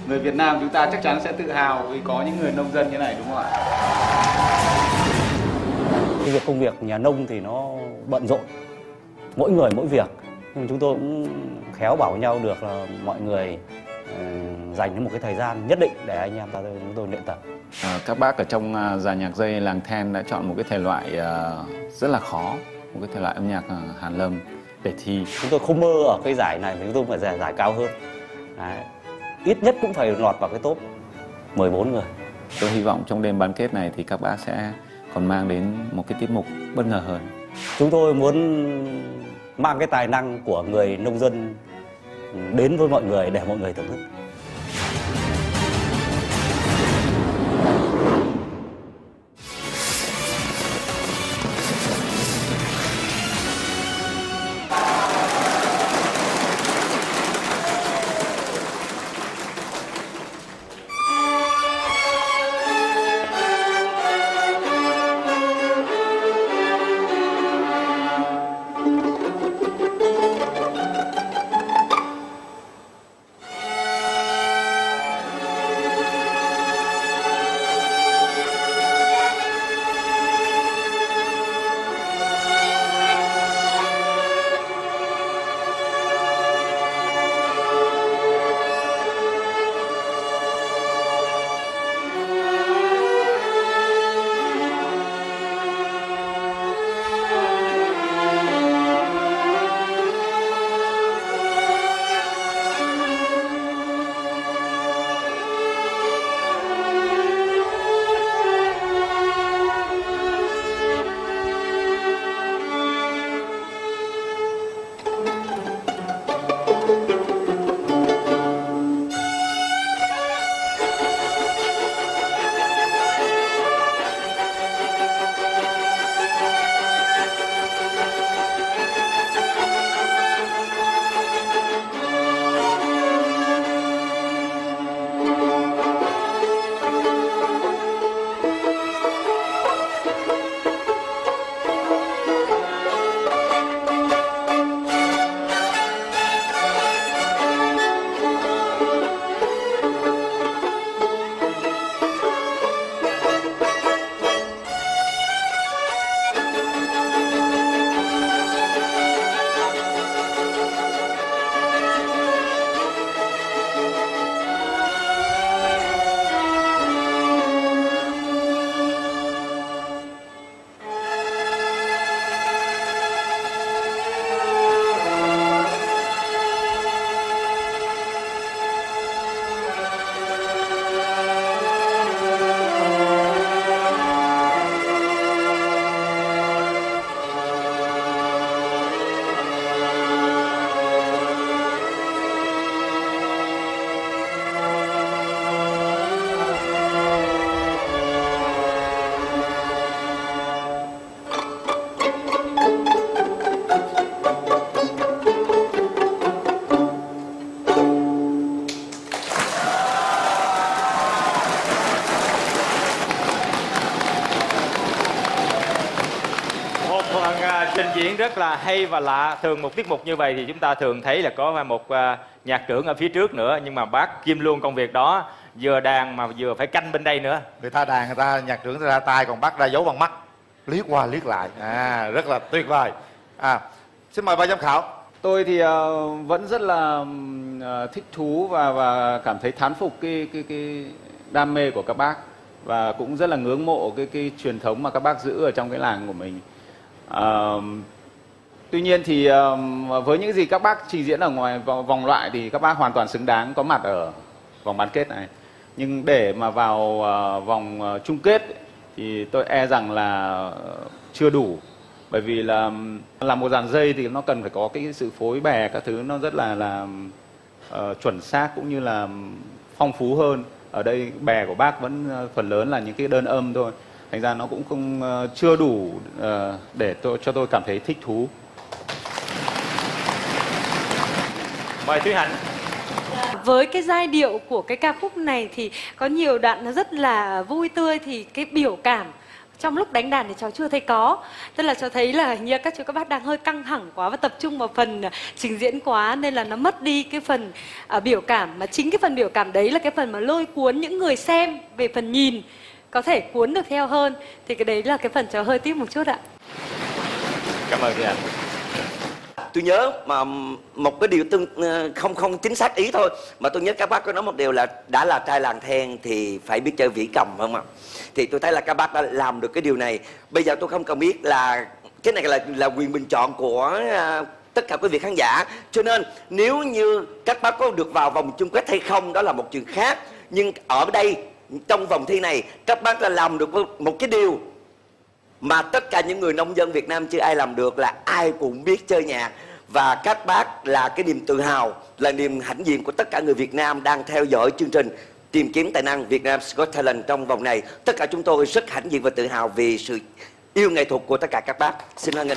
Người Việt Nam chúng ta chắc chắn sẽ tự hào vì có những người nông dân như này, đúng không ạ? Cái công việc nhà nông thì nó bận rộn, mỗi người mỗi việc. Nhưng chúng tôi cũng khéo bảo nhau được là mọi người dành một cái thời gian nhất định để anh em chúng tôi luyện tập. Các bác ở trong dàn nhạc dây làng then đã chọn một cái thể loại rất là khó, một cái thể loại âm nhạc hàn lâm để thi. Chúng tôi không mơ ở cái giải này, chúng tôi phải giải cao hơn. Đấy. Ít nhất cũng phải lọt vào cái top 14 người. Tôi hy vọng trong đêm bán kết này thì các bác sẽ còn mang đến một cái tiết mục bất ngờ hơn. Chúng tôi muốn mang cái tài năng của người nông dân đến với mọi người để mọi người thưởng thức. Trình diễn rất là hay và lạ. Thường một tiết mục như vậy thì chúng ta thường thấy là có một nhạc trưởng ở phía trước nữa, nhưng mà bác kiêm luôn công việc đó, vừa đàn mà vừa phải canh bên đây nữa. Người ta đàn, người ta nhạc trưởng ra tay, còn bác ra dấu bằng mắt, liếc qua liếc lại, rất là tuyệt vời. Xin mời ban giám khảo. Tôi thì vẫn rất là thích thú và cảm thấy thán phục cái đam mê của các bác, và cũng rất là ngưỡng mộ cái truyền thống mà các bác giữ ở trong cái làng của mình. Tuy nhiên thì với những gì các bác trình diễn ở ngoài vòng loại thì các bác hoàn toàn xứng đáng có mặt ở vòng bán kết này. Nhưng để mà vào vòng chung kết thì tôi e rằng là chưa đủ. Bởi vì là một dàn dây thì nó cần phải có cái sự phối bè các thứ nó rất là chuẩn xác cũng như là phong phú hơn. Ở đây bè của bác vẫn phần lớn là những cái đơn âm thôi. Thành ra nó cũng không chưa đủ để cho tôi cảm thấy thích thú. Mời Thúy Hạnh. Với cái giai điệu của cái ca khúc này thì có nhiều đoạn nó rất là vui tươi, thì cái biểu cảm trong lúc đánh đàn thì cháu chưa thấy có. Tức là cháu thấy là hình như các chú các bác đang hơi căng thẳng quá và tập trung vào phần trình diễn quá, nên là nó mất đi cái phần biểu cảm. Mà chính cái phần biểu cảm đấy là cái phần mà lôi cuốn những người xem về phần nhìn, có thể cuốn được theo hơn. Thì cái đấy là cái phần cháu hơi tiếc một chút ạ. Cảm ơn Thúy Anh. Tôi nhớ mà một cái điều không chính xác ý thôi, mà tôi nhớ các bác có nói một điều là đã là trai làng then thì phải biết chơi vĩ cầm, không ạ? Thì tôi thấy là các bác đã làm được cái điều này. Bây giờ tôi không cần biết là cái này là quyền bình chọn của tất cả quý vị khán giả, cho nên nếu như các bác có được vào vòng chung kết hay không đó là một chuyện khác. Nhưng ở đây trong vòng thi này các bác đã làm được một cái điều mà tất cả những người nông dân Việt Nam chưa ai làm được, là ai cũng biết chơi nhạc. Và các bác là cái niềm tự hào, là niềm hãnh diện của tất cả người Việt Nam đang theo dõi chương trình Tìm Kiếm Tài Năng Việt Nam Got Talent trong vòng này. Tất cả chúng tôi rất hãnh diện và tự hào vì sự yêu nghệ thuật của tất cả các bác. Xin hoan nghênh.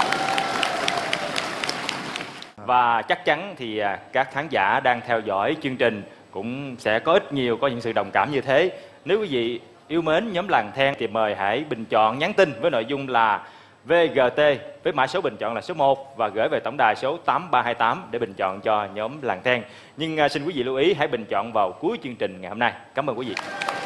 Và chắc chắn thì các khán giả đang theo dõi chương trình cũng sẽ có ít nhiều có những sự đồng cảm như thế. Nếu quý vị yêu mến nhóm làng then thì mời hãy bình chọn, nhắn tin với nội dung là VGT với mã số bình chọn là số 1 và gửi về tổng đài số 8328 để bình chọn cho nhóm làng then. Nhưng xin quý vị lưu ý hãy bình chọn vào cuối chương trình ngày hôm nay. Cảm ơn quý vị.